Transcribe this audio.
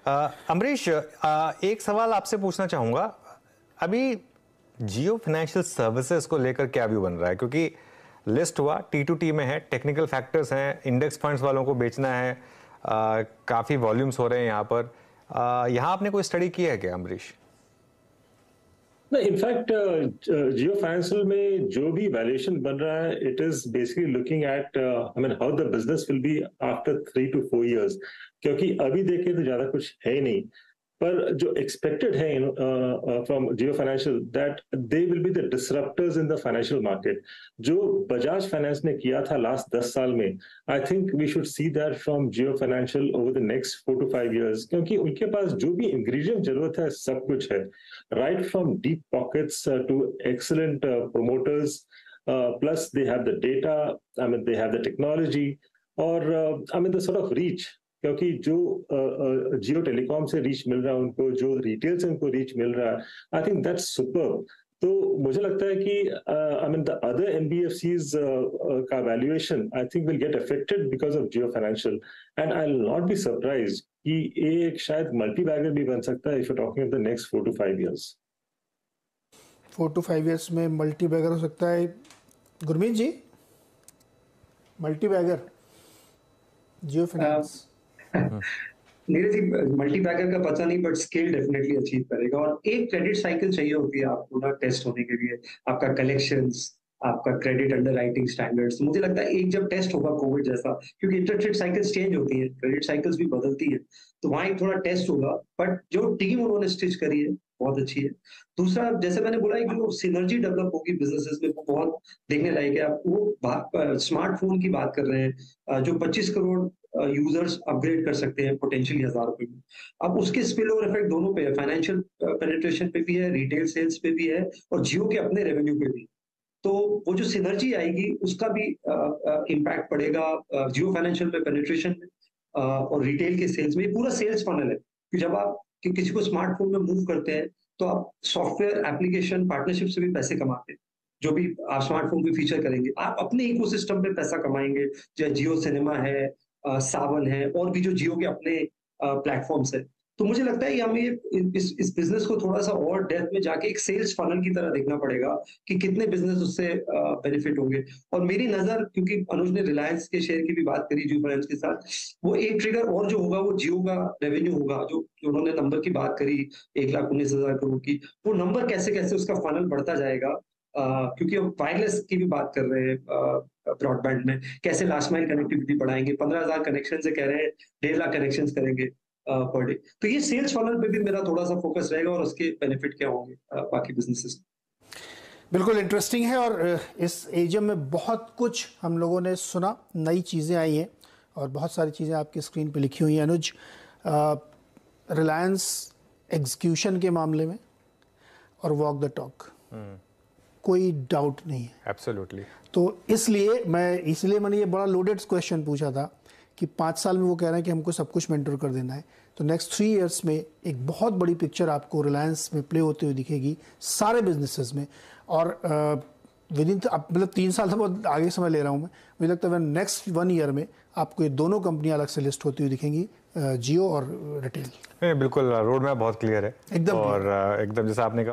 अमरीश, एक सवाल आपसे पूछना चाहूँगा। अभी जियो फाइनेंशियल सर्विसेज को लेकर क्या व्यू बन रहा है? क्योंकि लिस्ट हुआ, T2T में है, टेक्निकल फैक्टर्स हैं, इंडेक्स फंड्स वालों को बेचना है, काफ़ी वॉल्यूम्स हो रहे हैं यहाँ पर। यहाँ आपने कोई स्टडी किया है क्या अमरीश? इनफैक्ट जियो फाइनेंशियल में जो भी वैल्यूएशन बन रहा है, it is basically looking at I mean how the business will be after 3 to 4 years, क्योंकि अभी देखें तो ज्यादा कुछ है ही नहीं। पर जो एक्सपेक्टेड है from Jio financial that they will be the disruptors in the financial market. जो बजाज फाइनेंस ने किया था लास्ट 10 साल में, I think we should see that from Jio financial over the next 4 to 5 years, क्योंकि उनके पास जो भी इंग्रेडिएंट जरूरत है सब कुछ है, right from deep pockets to excellent promoters. Plus, they have the data. I mean, they have the technology, or I mean, the sort of reach. क्योंकि जो जियो टेलीकॉम से रीच मिल रहा है उनको, जो रिटेल से उनको रीच मिल रहा है, आई थिंक दैट्स सुपर। तो मुझे लगता है कि I mean the other NBFCs का valuation I think will get affected because of Jio financial, and I will not be surprise कि एक शायद मल्टी बैगर भी बन सकता है if you talking of the next 4 to 5 years। 4 to 5 years में multi bagger हो सकता है। Gurmeet ji, multi bagger Jio finance? Neeraj ji, multi bagger का पता नहीं, बट स्केल डेफिनेटली अचीव करेगा। और एक क्रेडिट साइकिल चाहिए होती है आपको ना टेस्ट होने के लिए, आपका कलेक्शंस, आपका क्रेडिट अंडरराइटिंग स्टैंडर्ड्स। मुझे लगता है एक जब टेस्ट होगा कोविड जैसा, क्योंकि इंटरेस्ट रेट साइकिल्स चेंज होती है, क्रेडिट साइकिल्स भी बदलती है, तो वहां एक थोड़ा टेस्ट होगा। बट जो टीम उन्होंने स्टिच करी है बहुत अच्छी है। दूसरा, जैसे मैंने बोला, एक जो सिनर्जी डेवलप होगी बिजनेसेस में वो बहुत देखने लायक है। आप वो स्मार्टफोन की बात कर रहे हैं, जो 25 करोड़ यूजर्स अपग्रेड कर सकते हैं पोटेंशियली 1000 रुपए में। अब उसके स्पिल ओवर इफेक्ट दोनों पे है, फाइनेंशियल पेनिट्रेशन पे भी है, रिटेल सेल्स पे भी है, और जियो के अपने रेवेन्यू पे भी। तो वो जो सिनर्जी आएगी उसका भी इम्पैक्ट पड़ेगा जियो फाइनेंशियल पे, पेनिट्रेशन में, और रिटेल के सेल्स में। पूरा सेल्स फनल है कि जब आप किसी को स्मार्टफोन में मूव करते हैं तो आप सॉफ्टवेयर एप्लीकेशन पार्टनरशिप से भी पैसे कमाते हैं। जो भी आप स्मार्टफोन पे फीचर करेंगे, आप अपने इकोसिस्टम पे पैसा कमाएंगे, चाहे जियो सिनेमा है, सावन है, और भी जो जियो के अपने प्लेटफॉर्म्स है। तो मुझे लगता है कि हमें इस बिजनेस को थोड़ा सा और डेप्थ में जाके एक सेल्स फनल की तरह देखना पड़ेगा कि कितने बिजनेस उससे बेनिफिट होंगे। और मेरी नजर, क्योंकि अनुज ने रिलायंस के शेयर की भी बात करी जियो फाइनेंस के साथ, वो एक ट्रिगर और जो होगा वो जियो का रेवेन्यू होगा। जो उन्होंने नंबर की बात करी 1,19,000 करोड़ की, वो नंबर कैसे कैसे उसका फनल बढ़ता जाएगा, क्योंकि हम वायरलेस की भी बात कर रहे हैं, ब्रॉडबैंड में कैसे लास्ट माइल कनेक्टिविटी बढ़ाएंगे। 15,000 कनेक्शन से कह रहे हैं 1.5 लाख कनेक्शन करेंगे पर डे। तो ये सेल्स फनल पे भी मेरा थोड़ा सा फोकस रहेगा, और उसके बेनिफिट क्या होंगे बाकी बिजनेसेस। बिल्कुल इंटरेस्टिंग है, और इस एजीएम में बहुत कुछ हम लोगों ने सुना, नई चीज़ें आई हैं, और बहुत सारी चीज़ें आपकी स्क्रीन पे लिखी हुई हैं। अनुज, रिलायंस एग्जीक्यूशन के मामले में और वॉक द टॉक, कोई डाउट नहीं है। एब्सोल्युटली। तो इसलिए मैंने ये बड़ा लोडेड क्वेश्चन पूछा था कि 5 साल में वो कह रहे हैं कि हमको सब कुछ मेंटर कर देना है। तो नेक्स्ट 3 इयर्स में एक बहुत बड़ी पिक्चर आपको रिलायंस में प्ले होते हुए दिखेगी सारे बिजनेसेस में। और विद इन मतलब 3 साल से बहुत आगे समय ले रहा हूँ मैं, मुझे लगता है नेक्स्ट 1 ईयर में आपको ये दोनों कंपनियां अलग से लिस्ट होती हुई दिखेंगी, जियो और रिटेल। बिल्कुल, रोड मैप बहुत क्लियर है एकदम, और एकदम जैसा आपने कहा।